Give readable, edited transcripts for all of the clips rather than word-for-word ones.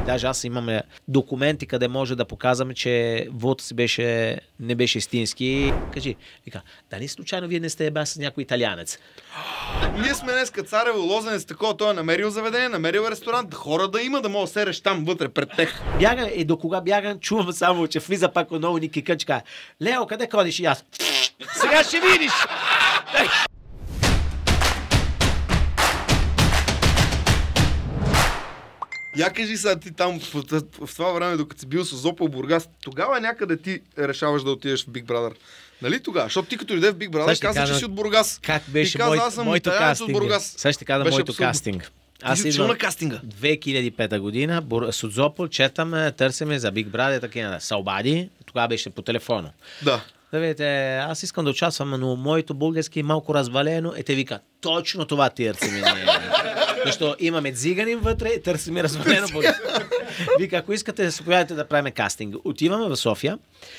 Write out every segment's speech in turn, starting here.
даже аз имаме документи, къде може да показваме, че вота си не беше истински. Кажи, вика, дали случайно вие не сте еба с някой италианец? Ние сме днеска Царево, Лозенец, такова, той е намерил заведение, намерил ресторант, хора да има, да мога да сереш там вътре пред тех. Бягам, до кога бягам, чувам само, че влиза пак отново Ники Кънчка. Лео, къде ходиш? И аз. Сега ще видиш! Я кажи сега ти там в това време, докато си бил с Зопо Бургас, тогава някъде ти решаваш да отидеш в Big Brother. Нали тогава? Защото ти като дойде в Big Brother, каза, че си от Бургас. Как беше моето кастинг? Сега ще кажа моето кастинг. Аз идвам на кастинга. 2005 година, Сузопол, четаме, търсиме за Big Brother, такива се обади, тогава беше по телефона. Да. Да видите, аз искам да участвам, но моето български е малко развалено. Те вика, точно това търсиме. Защото имаме дзиганин вътре и търсиме развалено български. Вика, ако искате, заповядайте да правим кастинг. Отиваме в София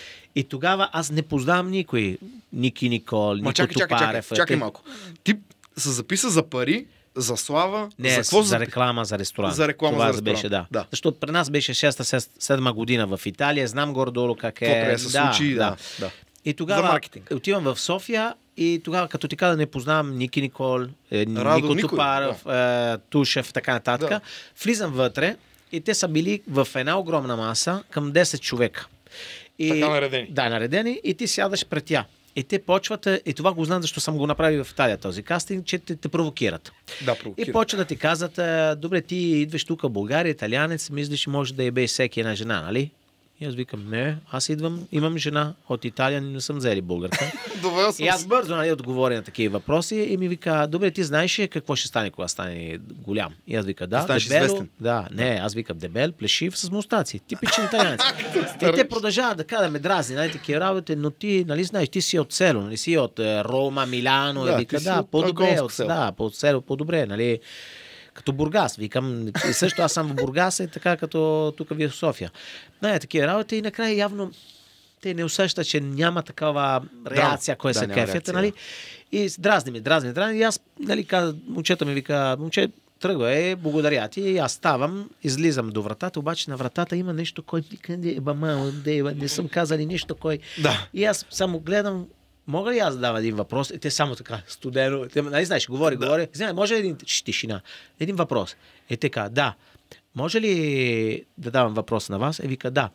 и тогава аз не познавам никой. Ники Никол, Нико Топарев. Чакай малко. Ти се записа за пари, за слава, не, за реклама, за ресторант. За реклама, това за ресторант. Беше, да. Защото при нас беше 6-7 година в Италия. Знам горе-долу как е. Какво се случи, да. И тогава отивам в София и тогава, като ти каза, не познавам Ники Никол, Нико Топарев, Тушев, така нататък. Да. Влизам вътре и те са били в една огромна маса към 10 човека. Така наредени. Да, наредени и ти сядаш пред тя. И те почват, и това го знам, защото съм го направил в Италия този кастинг, че те провокират. Да, провокират. И почват да ти казват, добре, ти идваш тук в България, италианец, мислиш, може да ебеш всеки една жена, нали? И аз викам, не, аз идвам, имам жена от Италия, не съм взели българка. И аз бързо отговоря на такива въпроси и ми вика, добре, ти знаеш какво ще стане, когато стане голям? И аз вика, да, дебело, да, не, аз викам, дебел, плешив с мустаци, типичен италианец. И те продължават да ме дразни, нали, такива работи, но ти, нали, знаеш, ти си от село, нали, си от Рома, Милано, и вика, да, по-добре, от село, по-добре, нали. Като Бургас, викам, и също аз съм в Бургас, е така като тук ви в София. Не, такива работи и накрая явно те не усещат, че няма такава реакция, кой се кефят, нали? И дразни ми. И аз, нали, момчета ми вика, момче, тръгва, благодаря ти, и аз ставам, излизам до вратата, обаче на вратата има нещо, кой не съм казали нищо, кой. Да. И аз само гледам. Мога ли аз да дам един въпрос? И те само така, студено. Нали знаеш, говори. Знаеш, може ли тишина? Един въпрос. И така, да. Може ли да давам въпрос на вас? Вика, да.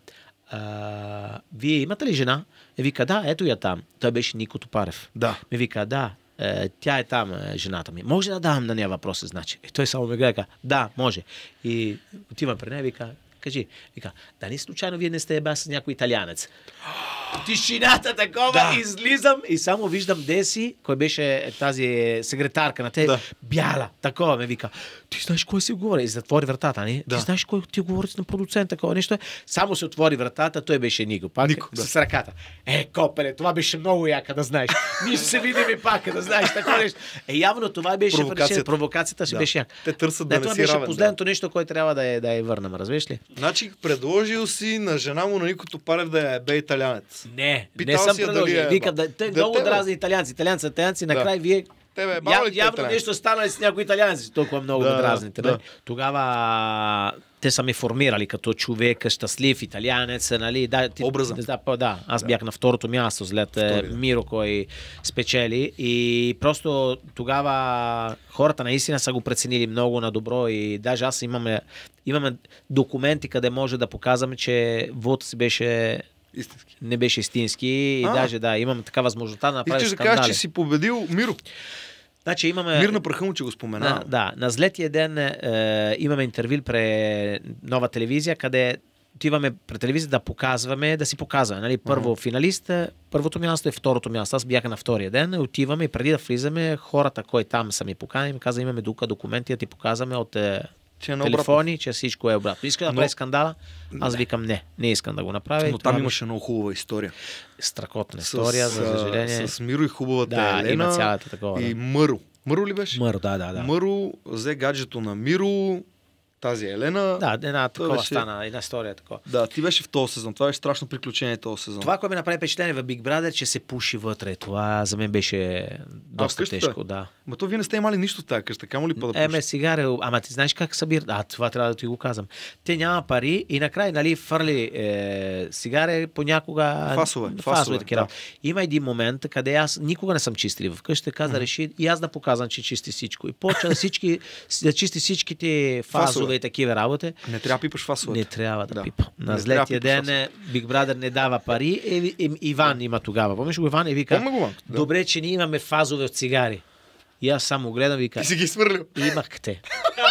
Вие имате ли жена? Вика, да, ето я там. Той беше Нико Топарев. Да. Вика, да. Тя е там, жената ми. Може да давам на нея въпроса, значи? И той само ме гледа, да, може. И отивам при нея, вика, кажи, вика, дали случайно вие не сте еба с някой италианец? Тишината такова, излизам и само виждам Деси, кой беше тази секретарка на те, бяла, такова ме вика. Ти знаеш кой си говори? И затвори вратата, не? Ти знаеш кой ти говори на продуцент, такова нещо. Само се отвори вратата, той беше Нико, пак с ръката. Копеле, това беше много яка, да знаеш. Ние ще се видим и пак, да знаеш, такова нещо. Явно това беше провокацията си беше яка. Те търсят да не си равен. Това беше последното нещо, което трябва да я върнем, разбираш ли? Значи предложил си на жена му на Нико Топарев да е италианец. Не съм предложил. Викам, те много дразни италианци, накрая вие явно нещо станали с някои италианци, толкова много дразните. Тогава те са ме формирали като човек, щастлив италианец, нали? Образа. Да, аз бях на второто място след Миро, кой спечели и просто тогава хората наистина са го преценили много на добро и даже аз имаме документи, къде може да показваме, че вота си беше истински. Не беше истински и даже имам така възможността да направиш скандали. И ти да кажеш, че си победил Миро. Значи имаме... Мир на праха му, че го спомена. На злетия ден имаме интервю при Нова телевизия, къде отиваме пред телевизия да си показваме. Нали? Първо финалист, първото място и второто място. Аз бях на втория ден, отиваме и преди да влизаме, хората, кой там са ми поканили, каза, имаме документи да ти показваме от телефони, че всичко е обратно. Иска да прави скандала? Аз викам не искам да го направя. Но там имаше много хубава история. Страхотна история, за съжаление. С Миро и хубавата Елена. Има цялата такова. И Мъро. Мъро ли беше? Мъро, да. Мъро взе гаджето на Миро тази Елена. Да, една такова стана, една история такова. Да, ти беше в този сезон. Това беше страшно приключение този сезон. Това, което ми направи впечатление в Big Brother, че се пуши вътре. Това за мен беше доста тежко, да. Ма то вие не сте имали нищо в тази къща, камо ли па сега, ама ти знаеш как събира? Това трябва да ти го казвам. Те няма пари и накрая, нали, фърли цигари понякога... Фасове такива. Да. Има един момент, къде аз никога не съм чистил в къща, каза, реши и аз да показвам, че чисти всичко. И почва да чисти всичките фасове и такива работи. Не трябва да пипаш фасовете. Не трябва да пипа. На злетия ден Big Brother не дава пари. Иван има тогава. Помниш го Иван и вика, добре, че ние имаме фазове от цигари. И аз само гледам, вика. И си ги свърлил. Имах те.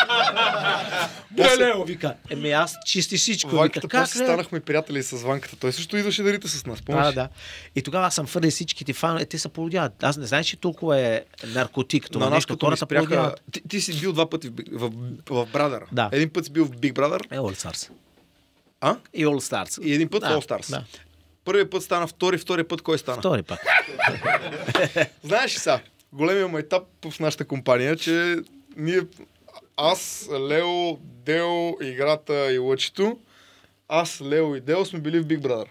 Лео, вика. Аз чисти всичко. Ванката, после станахме приятели с Ванката. Той също идваше да рита с нас. Помниш? Да. И тогава аз съм фърли всичките фанове. Те се полудяват. Аз не знаеш, че толкова е наркотик. Това нещо, хората полудяват. Ти си бил 2 пъти в Brother. Да. Един път си бил в Big Brother. All Stars. И All Stars. И един път в All Stars. Да. Първият път стана втория път кой стана? Втори път. Знаеш ли сега? Големия майтап в нашата компания, че аз, Лео, Део, играта и Лъчето, аз, Лео и Део сме били в Big Brother.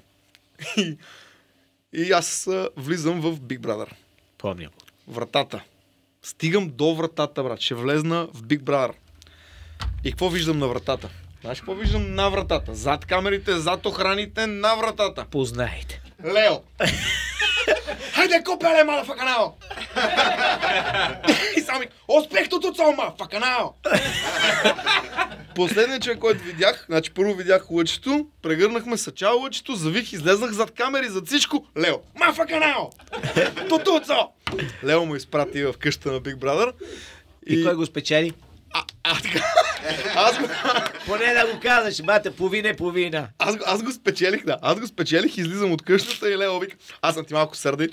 И аз влизам в Big Brother. Помня. Вратата. Стигам до вратата, брат. Ще влезна в Big Brother. И какво виждам на вратата? Знаеш какво виждам на вратата? Зад камерите, зад охраните, на вратата. Познайте. Лео. Хайде, копеле, мадафаканао! И сами, успех тут от мадафаканао! Последният човек, който видях, значи първо видях Лъчето, прегърнахме съчало Лъчето, завих, излезнах зад камери, зад всичко. Лео, мадафаканао! Тутуцо! Лео му изпрати в къщата на Big Brother. И кой го спечели? Така. Поне да го казваш, бате, половина. Аз го спечелих, да. Аз го спечелих, излизам от къщата и Лео вика, аз съм ти малко сърдит.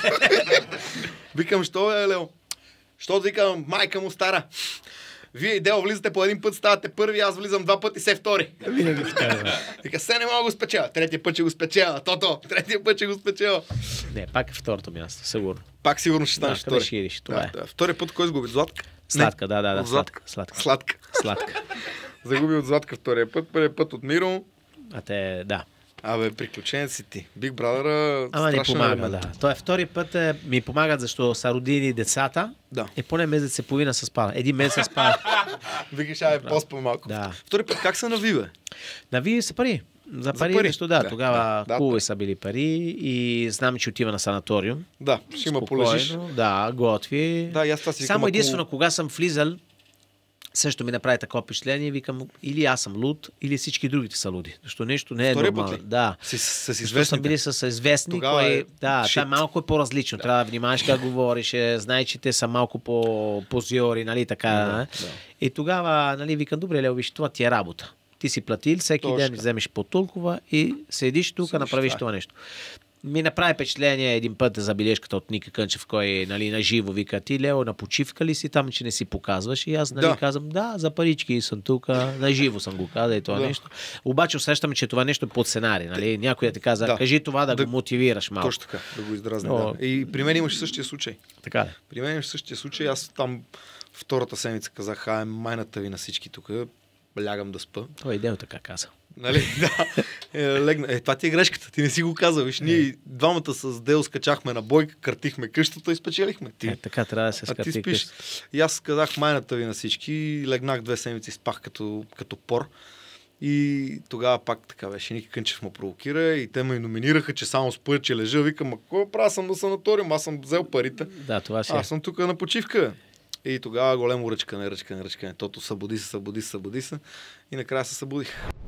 Викам, що е, Лео? Що викам, майка му стара? Вие и Део влизате по един път, ставате първи, аз влизам 2 пъти, се втори. Вика, се не мога да го спечеля. Третия път ще го спечеля. Третия път ще го спечеля. Не, пак е второто място, сигурно. Пак сигурно ще станеш втори. Шириш, това е. Втория път кой сгуби? Златка? Сладка, да. Сладка. Загуби от Златка втория път, първият път от Миро. Да. Приключенията си ти. Big Brother. Ама не помага, да. Той втори път ми помагат, защото са родили децата. Да. И поне месец и половина се спава. Един месец се спава. Викаш, поспа малко. Да. Втори път как са нави, бе? Нави са пари. За пари нещо, да. Тогава хубави са били пари и знам, че отива на санаториум. Да, ще има полежиш. Да, готви. Да, и аз това си само единствено, кога съм влизал, също ми направи такова впечатление и викам, или аз съм луд, или всички другите са луди. Защото нещо не е нормално. Да. С известни. Съм били с известни, там малко е по-различно. Да. Трябва да внимаваш как говориш, знае, че те са малко по-позиори, нали така. Да. И тогава, нали, викам, добре, Лео, виж, това ти е работа. Ти си платил, всеки ден вземеш по толкова и седиш тук, направиш това нещо. Ми направи впечатление един път забележката от Ника Кънчев, кой нали, на живо вика, ти Лео, на почивка ли си там, че не си показваш? И аз нали, казвам, да, за парички съм тук, на живо съм го казал и това нещо. Обаче усещам, че това нещо е под сценарий. Нали? Някой да ти каза, кажи това да го мотивираш малко. Точно така, да го издразни. Да. И при мен имаше същия случай. Така ли? При мен имаше същия случай. Аз там втората седмица казах, майната ви на всички тук, лягам да спа. Той Део така каза. Нали? Да. Легна. Това ти е грешката. Ти не си го казал. Виж, ние двамата с Део скачахме на бойка, картихме къщата и спечелихме. Така трябва да се скарти къщата. И аз казах майната ви на всички, легнах 2 седмици, спах като пор. И тогава пак така беше. Ника Кънчев ме провокира и те ме номинираха, че само спа, че лежа. Викам, какво правя, съм на санаториум, аз съм взел парите. Да, това си. Аз съм тук на почивка. И тогава големо ръчкане. Тото събуди се. И накрая се събудих.